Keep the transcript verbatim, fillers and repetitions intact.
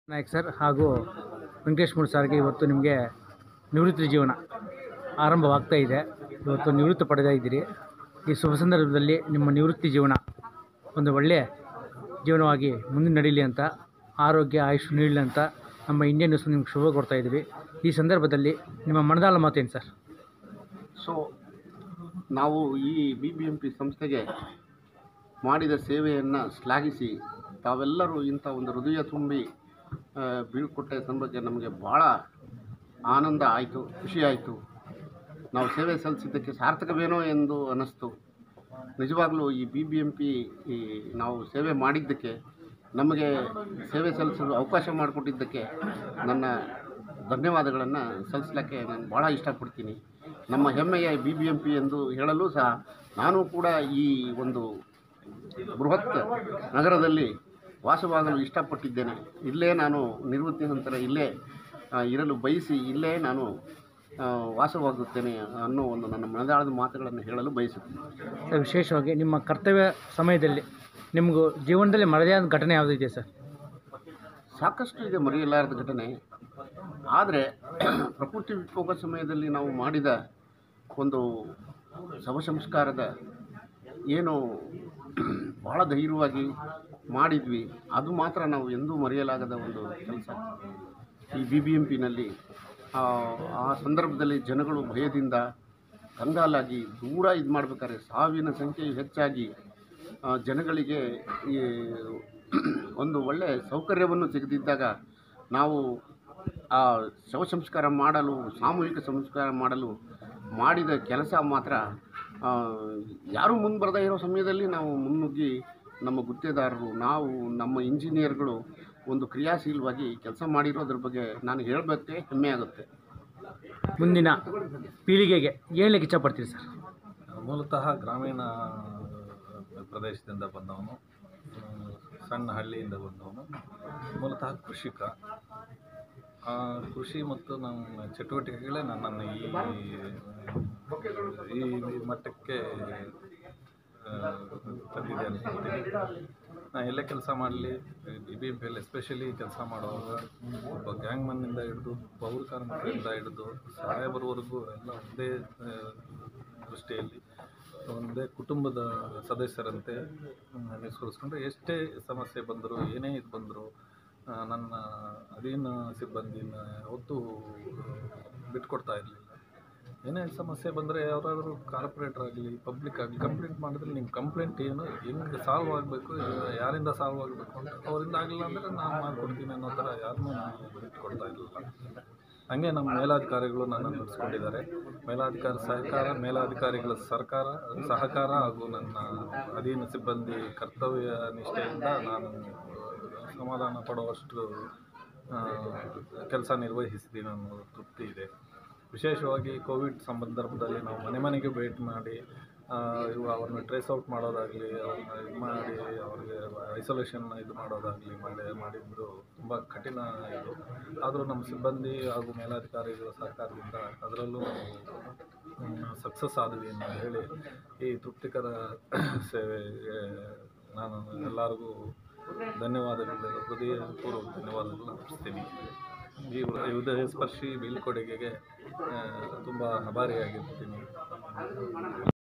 Nayak sir ಹಾಗೂ Venkatesh mood ಸರ್ಗೆ ಇವತ್ತು ನಿಮಗೆ ನಿವೃತ್ತಿ ಜೀವನ ಆರಂಭವಾಗ್ತಾ ಇದೆ. ಇವತ್ತು ನಿವೃತ್ತಿ ಪಡೆದ ಇದ್ದೀರಿ. ಈ ಶುಭ ಸಂದರ್ಭದಲ್ಲಿ ನಿಮ್ಮ ನಿವೃತ್ತಿ ಜೀವನ ಒಂದು ಒಳ್ಳೆಯ ಜೀವನವಾಗಿ ಮುಂದೆ ನಡೀಲಿ ಅಂತ, ಆರೋಗ್ಯ ಆಯುಷ್ ನೀಡಲಿ ಅಂತ ನಮ್ಮ ಇಂಡಿಯನ್ ನ್ಯೂಸ್ ನಿಮ್ಗೆ ಶುಭ ಕೊಡ್ತಾ ಇದ್ದೀವಿ. ಈ ಸಂದರ್ಭದಲ್ಲಿ ನಿಮ್ಮ ಮನದಾಳ ಮಾತೇನು ಸರ್? ಸೊ ನಾವು ಈ ಬಿ ಬಿ ಎಂ ಪಿ ಸಂಸ್ಥೆಗೆ ಮಾಡಿದ ಸೇವೆಯನ್ನು ಶ್ಲಾಘಿಸಿ ತಾವೆಲ್ಲರೂ ಇಂಥ ಒಂದು ಹೃದಯ ತುಂಬಿ ಬೀಳ್ಕೊಟ್ಟ ಸಂದರ್ಭಕ್ಕೆ ನಮಗೆ ಭಾಳ ಆನಂದ ಆಯಿತು, ಖುಷಿ ಆಯಿತು. ನಾವು ಸೇವೆ ಸಲ್ಲಿಸಿದ್ದಕ್ಕೆ ಸಾರ್ಥಕವೇನೋ ಎಂದು ಅನ್ನಿಸ್ತು. ನಿಜವಾಗಲೂ ಈ ಬಿ ಬಿ ಎಂ ಪಿ ಈ ನಾವು ಸೇವೆ ಮಾಡಿದ್ದಕ್ಕೆ, ನಮಗೆ ಸೇವೆ ಸಲ್ಲಿಸಲು ಅವಕಾಶ ಮಾಡಿಕೊಟ್ಟಿದ್ದಕ್ಕೆ ನನ್ನ ಧನ್ಯವಾದಗಳನ್ನು ಸಲ್ಲಿಸಲಿಕ್ಕೆ ನಾನು ಭಾಳ ಇಷ್ಟಪಡ್ತೀನಿ. ನಮ್ಮ ಹೆಮ್ಮೆಯ ಬಿ ಬಿ ಎಂ ಪಿ ಎಂದು ಹೇಳಲು ಸಹ ನಾನು ಕೂಡ ಈ ಒಂದು ಬೃಹತ್ ನಗರದಲ್ಲಿ ವಾಸವಾಗಲು ಇಷ್ಟಪಟ್ಟಿದ್ದೇನೆ. ಇಲ್ಲೇ ನಾನು ನಿವೃತ್ತಿ ನಂತರ ಇಲ್ಲೇ ಇರಲು ಬಯಸಿ ಇಲ್ಲೇ ನಾನು ವಾಸವಾಗುತ್ತೇನೆ ಅನ್ನೋ ಒಂದು ನನ್ನ ಮನದಾಳದ ಮಾತುಗಳನ್ನು ಹೇಳಲು ಬಯಸುತ್ತೇನೆ. ಸರ್, ವಿಶೇಷವಾಗಿ ನಿಮ್ಮ ಕರ್ತವ್ಯ ಸಮಯದಲ್ಲಿ ನಿಮಗೂ ಜೀವನದಲ್ಲಿ ಮರೆಯಾದ ಘಟನೆ ಯಾವುದಿದೆ ಸರ್? ಸಾಕಷ್ಟು ಇದೆ ಮರೆಯಲಾರದ ಘಟನೆ. ಆದರೆ ಪ್ರಕೃತಿ ವಿಕೋಪ ಸಮಯದಲ್ಲಿ ನಾವು ಮಾಡಿದ ಒಂದು ಶವ ಸಂಸ್ಕಾರದ ಏನು ಭಾಳ ಧೈರ್ಯವಾಗಿ ಮಾಡಿದ್ವಿ, ಅದು ಮಾತ್ರ ನಾವು ಎಂದೂ ಮರೆಯಲಾಗದ ಒಂದು ಕೆಲಸ. ಈ ಬಿ ಬಿ ಎಂ ಪಿನಲ್ಲಿ ಆ ಸಂದರ್ಭದಲ್ಲಿ ಜನಗಳು ಭಯದಿಂದ ಕಂಗಾಲಾಗಿ ದೂರ ಇದು ಮಾಡಬೇಕಾದ್ರೆ ಸಾವಿನ ಸಂಖ್ಯೆ ಹೆಚ್ಚಾಗಿ ಜನಗಳಿಗೆ ಈ ಒಂದು ಒಳ್ಳೆಯ ಸೌಕರ್ಯವನ್ನು ಸಿಗದಿದ್ದಾಗ ನಾವು ಆ ಶವ ಸಂಸ್ಕಾರ ಮಾಡಲು, ಸಾಮೂಹಿಕ ಸಂಸ್ಕಾರ ಮಾಡಲು ಮಾಡಿದ ಕೆಲಸ ಮಾತ್ರ ಯಾರೂ ಮುಂದೆ ಬರದೇ ಇರೋ ಸಮಯದಲ್ಲಿ ನಾವು ಮುನ್ನುಗ್ಗಿ ನಮ್ಮ ಗುತ್ತೇದಾರರು, ನಾವು ನಮ್ಮ ಇಂಜಿನಿಯರ್ಗಳು ಒಂದು ಕ್ರಿಯಾಶೀಲವಾಗಿ ಕೆಲಸ ಮಾಡಿರೋದ್ರ ಬಗ್ಗೆ ನಾನು ಹೇಳಬೇಕೆ ಹೆಮ್ಮೆ ಆಗುತ್ತೆ. ಮುಂದಿನ ಪೀಳಿಗೆಗೆ ಹೇಳಲಿಕ್ಕೆ ಇಷ್ಟಪಡ್ತೀರಿ ಸರ್? ಮೂಲತಃ ಗ್ರಾಮೀಣ ಪ್ರದೇಶದಿಂದ ಬಂದವನು, ಸಣ್ಣ ಹಳ್ಳಿಯಿಂದ ಬಂದವನು, ಮೂಲತಃ ಕೃಷಿಕ. ಕೃಷಿ ಮತ್ತು ನಮ್ಮ ಚಟುವಟಿಕೆಗಳೇ ನನ್ನನ್ನು ಈ ಈ ಮಟ್ಟಕ್ಕೆ ತಂದಿದೆ ಅನ್ಕೊಳ್ತೀನಿ. ನಾನು ಎಲ್ಲೇ ಕೆಲಸ ಮಾಡಲಿ, ಬಿ ಬಿ ಎಂ ಪಿಯಲ್ಲಿ ಎಸ್ಪೆಷಲಿ ಕೆಲಸ ಮಾಡುವಾಗ ಒಬ್ಬ ಗ್ಯಾಂಗ್ಮನ್ನಿಂದ ಹಿಡಿದು ಪೌರ ಕಾರ್ಮಿಕರಿಂದ ಹಿಡಿದು ಸಾಹೇಬರವರೆಗೂ ಎಲ್ಲ ಒಂದೇ ದೃಷ್ಟಿಯಲ್ಲಿ ಒಂದೇ ಕುಟುಂಬದ ಸದಸ್ಯರಂತೆ ನಿಸ್ಕರಿಸ್ಕೊಂಡು ಎಷ್ಟೇ ಸಮಸ್ಯೆ ಬಂದರೂ, ಏನೇ ಇದು ಬಂದರೂ ನನ್ನ ಅಧೀನ ಸಿಬ್ಬಂದಿನ ಯಾವತ್ತೂ ಬಿಟ್ಕೊಡ್ತಾ ಇರಲಿಲ್ಲ. ಏನೇ ಸಮಸ್ಯೆ ಬಂದರೆ ಯಾರಾದರೂ ಕಾರ್ಪೊರೇಟರ್ ಆಗಲಿ, ಪಬ್ಲಿಕ್ ಆಗಲಿ ಕಂಪ್ಲೇಂಟ್ ಮಾಡಿದ್ರೆ ನಿಮ್ಮ ಕಂಪ್ಲೇಂಟ್ ಏನು, ಹೆಂಗೆ ಸಾಲ್ವ್ ಆಗಬೇಕು, ಯಾರಿಂದ ಸಾಲ್ವ್ ಆಗಬೇಕು ಅಂತ, ಅವರಿಂದ ಆಗಲಿಲ್ಲ ಅಂದರೆ ನಾನು ಮಾಡಿಕೊಡ್ತೀನಿ ಅನ್ನೋ ಥರ ಯಾರನ್ನೂ ನಾನು ಬಿಟ್ಕೊಡ್ತಾ ಇರಲಿಲ್ಲ. ಹಾಗೆ ನಮ್ಮ ಮೇಲಾಧಿಕಾರಿಗಳು ನನ್ನನ್ನು ನಡೆಸ್ಕೊಂಡಿದ್ದಾರೆ. ಮೇಲಾಧಿಕಾರಿ ಸಹಕಾರ, ಮೇಲಾಧಿಕಾರಿಗಳ ಸರ್ಕಾರ ಸಹಕಾರ ಹಾಗೂ ನನ್ನ ಅಧೀನ ಸಿಬ್ಬಂದಿ ಕರ್ತವ್ಯ ನಿಷ್ಠೆಯಿಂದ ನಾನು ಸಮಾಧಾನ ಪಡುವಷ್ಟು ಕೆಲಸ ನಿರ್ವಹಿಸಿದ್ದೀನಿ ಅನ್ನೋ ತೃಪ್ತಿ ಇದೆ. ವಿಶೇಷವಾಗಿ ಕೋವಿಡ್ ಸಂದರ್ಭದಲ್ಲಿ ನಾವು ಮನೆ ಮನೆಗೆ ಭೇಟಿ ಮಾಡಿ ಇವು ಅವ್ರನ್ನ ಟ್ರೇಸ್ ಔಟ್ ಮಾಡೋದಾಗಲಿ, ಅವ್ರನ್ನ ಇದು ಮಾಡಿ ಅವ್ರಿಗೆ ಐಸೋಲೇಷನ್ ಇದು ಮಾಡೋದಾಗಲಿ ಮಾಡಿ ಮಾಡಿದ್ರು ತುಂಬ ಕಠಿಣ ಇದು. ಆದರೂ ನಮ್ಮ ಸಿಬ್ಬಂದಿ ಹಾಗೂ ಮೇಲಾಧಿಕಾರಿಗಳ ಸಹಕಾರದಿಂದ ಅದರಲ್ಲೂ ಸಕ್ಸಸ್ ಆದ್ವಿ ಅಂತ ಹೇಳಿ ಈ ತೃಪ್ತಿಕರ ಸೇವೆಗೆ ನಾನು ಎಲ್ಲರಿಗೂ ಧನ್ಯವಾದಗಳು, ಹೃದಯಪೂರ್ವಕ ಧನ್ಯವಾದಗಳು ಅರ್ಪಿಸ್ತೀನಿ. ಈ ಹೃದಯ ಸ್ಪರ್ಶಿ ಬೀಳ್ಕೊಡುಗೆಗೆ ತುಂಬ ಆಭಾರಿಯಾಗಿರ್ತೀನಿ.